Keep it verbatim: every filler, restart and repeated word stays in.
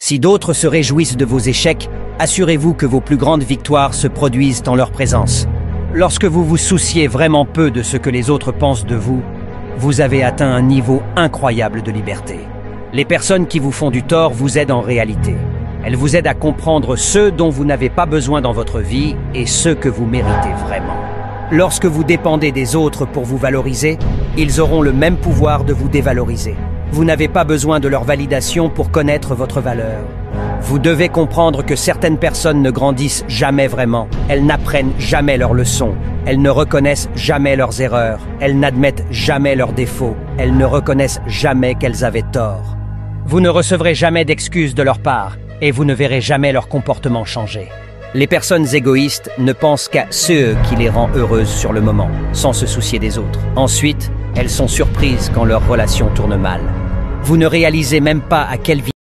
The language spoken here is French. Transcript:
Si d'autres se réjouissent de vos échecs, assurez-vous que vos plus grandes victoires se produisent en leur présence. Lorsque vous vous souciez vraiment peu de ce que les autres pensent de vous, vous avez atteint un niveau incroyable de liberté. Les personnes qui vous font du tort vous aident en réalité. Elles vous aident à comprendre ceux dont vous n'avez pas besoin dans votre vie et ceux que vous méritez vraiment. Lorsque vous dépendez des autres pour vous valoriser, ils auront le même pouvoir de vous dévaloriser. Vous n'avez pas besoin de leur validation pour connaître votre valeur. Vous devez comprendre que certaines personnes ne grandissent jamais vraiment. Elles n'apprennent jamais leurs leçons. Elles ne reconnaissent jamais leurs erreurs. Elles n'admettent jamais leurs défauts. Elles ne reconnaissent jamais qu'elles avaient tort. Vous ne recevrez jamais d'excuses de leur part et vous ne verrez jamais leur comportement changer. Les personnes égoïstes ne pensent qu'à ce qui les rend heureuses sur le moment, sans se soucier des autres. Ensuite, elles sont surprises quand leur relation tourne mal. Vous ne réalisez même pas à quelle vitesse